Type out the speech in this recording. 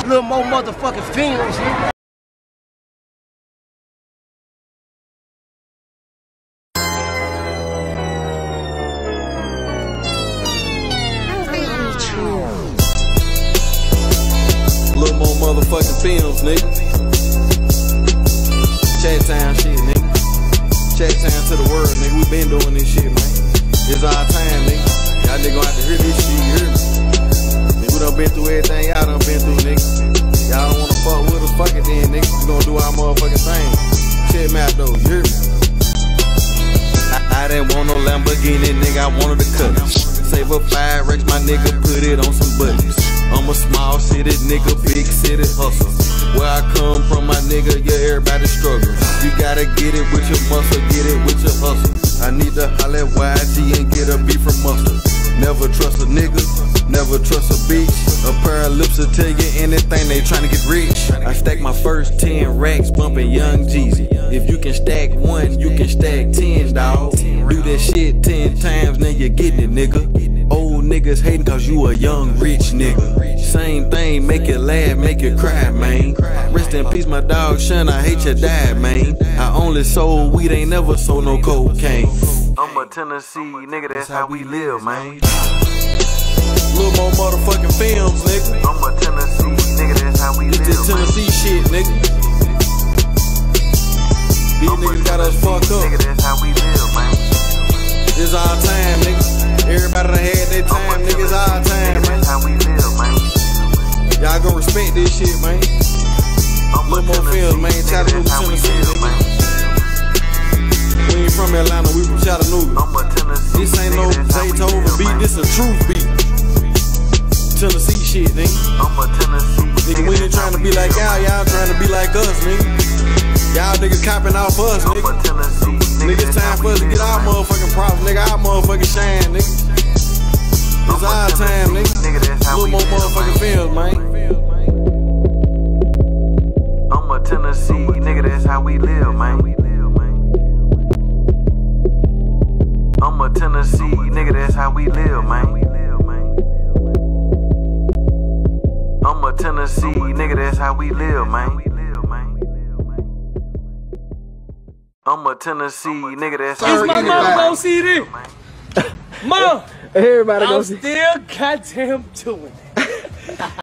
little more motherfucking films, nigga. Little more motherfucking films, nigga. Chat time shit, nigga. Chat time to the world, nigga. We been doing this shit, man. It's our time, nigga. Y'all nigga gonna have to hear this shit, you hear me? Nigga, we done been through everything y'all done been through, nigga. Y'all don't wanna fuck with us, fuck it then, nigga. We gonna do our motherfucking thing. Check me out though, you hear me? I didn't want no Lamborghini, nigga, I wanted a cut. Save up 5 racks, my nigga, put it on some buttons. I'm a small city nigga, big city hustle. Where I come from, my nigga, yeah, everybody struggle. You gotta get it with your muscle, get it with your hustle. I need to holler at YG and get a beef from mustard. Never trust a nigga, never trust a bitch. A pair of lips will tell you anything, they tryna get rich. I stack my first 10 racks, bumpin' Young Jeezy. If you can stack 1, you can stack 10, dawg. Do that shit 10 times, now you getting it, nigga. Old niggas hating cause you a young rich nigga. Same thing, make you laugh, make you cry, man. Rest in peace, my dog Shun, I hate you died, man. I only sold weed, ain't never sold no cocaine. I'm a Tennessee nigga, that's how we live, man. Little more motherfucking films, nigga. I'm a Tennessee nigga, that's how we live, man. It's this Tennessee shit, nigga. These niggas got us fucked up. Nigga, that's how we live, man. It's our time, nigga. Everybody done had their time, nigga. It's our time, man. That's how we live, man. Y'all gonna respect this shit, man. Little more films, man. Chattanooga, Tennessee, man. We ain't from Atlanta, we from Chattanooga. This ain't no Zaytoven beat, this a truth beat. Tennessee shit, nigga. Nigga, we ain't trying to be like y'all trying to be like us, nigga. Y'all niggas copping off us, nigga. Nigga, it's time for us to get our motherfucking props, nigga. Our motherfucking shine, nigga. It's our time, nigga. Little more motherfucking films, man. I'm a Tennessee nigga, that's how we live, man. I'm a Tennessee nigga, that's how we live, man. I'm a Tennessee nigga, that's how we live, man. I'm a Tennessee nigga, that's how we live. It's my mom go see this. Mom, Everybody go I'm see. still goddamn doing it.